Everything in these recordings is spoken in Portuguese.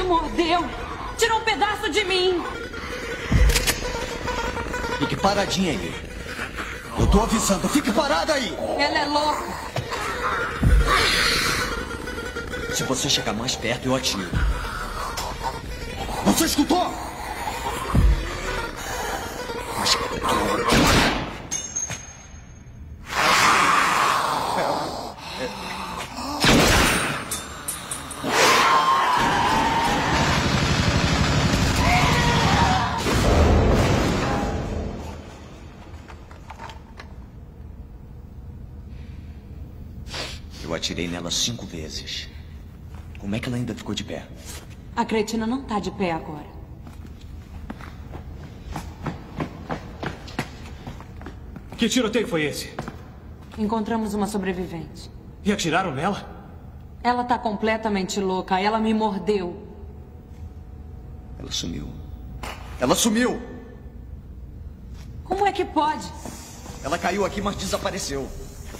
mordeu. Tirou um pedaço de mim. Fique paradinha aí. Eu tô avisando, fique parada aí. Ela é louca. Se você chegar mais perto, eu atiro. Você escutou? Eu atirei nela 5 vezes. Como é que ela ainda ficou de pé? A cretina não tá de pé agora. Que tiroteio foi esse? Encontramos uma sobrevivente. E atiraram nela? Ela tá completamente louca. Ela me mordeu. Ela sumiu. Ela sumiu! Como é que pode? Ela caiu aqui, mas desapareceu.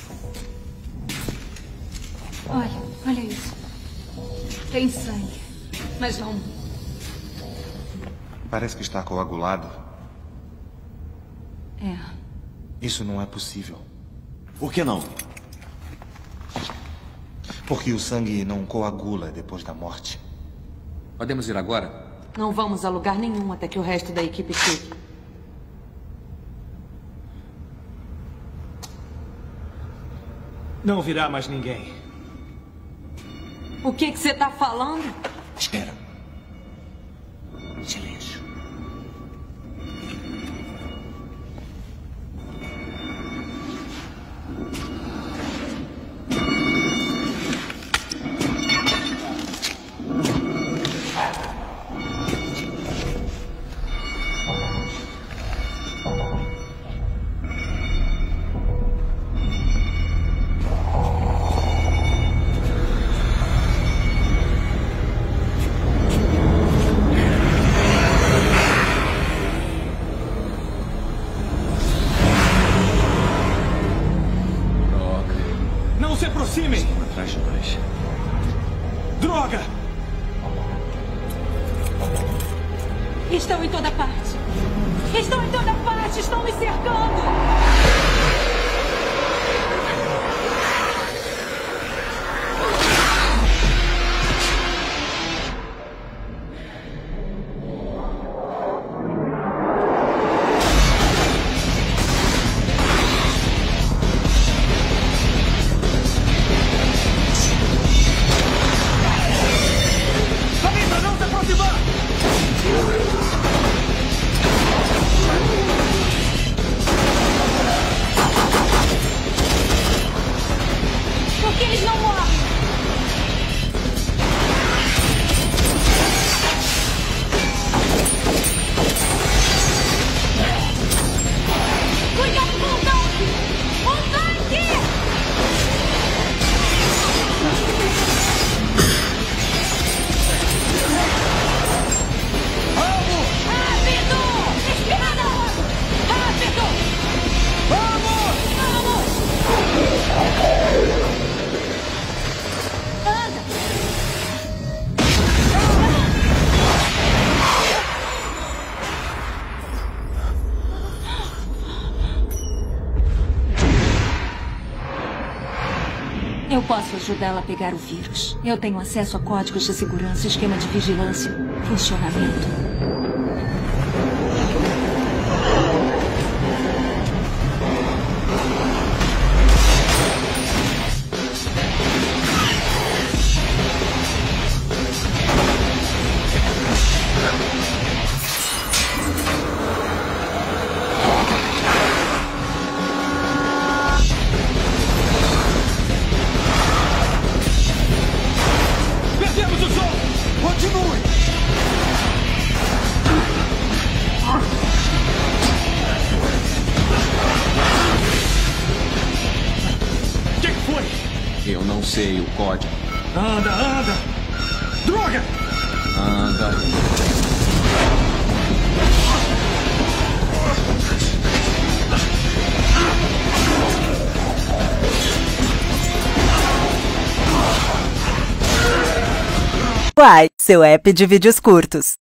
Olha isso. Tem sangue, mas não. Parece que está coagulado. É. Isso não é possível. Por que não? Porque o sangue não coagula depois da morte. Podemos ir agora? Não vamos a lugar nenhum até que o resto da equipe chegue. Não virá mais ninguém. O que você tá falando? Espera. Silêncio. Não se aproximem! Estão atrás de nós. Droga! Estão em toda parte. Estão em toda parte. Estão me cercando. Samita, não se aproximar! Por que eles não morrem? Cuidado com o tanque! Um tanque! Rápido! Espera! Rápido! Vamos! Anda! Eu posso ajudá-la a pegar o vírus. Eu tenho acesso a códigos de segurança, esquema de vigilância, funcionamento. Perdemos o som! Continue! O que foi? Eu não sei o código. Anda, anda! Droga! Anda. Uai, seu app de vídeos curtos.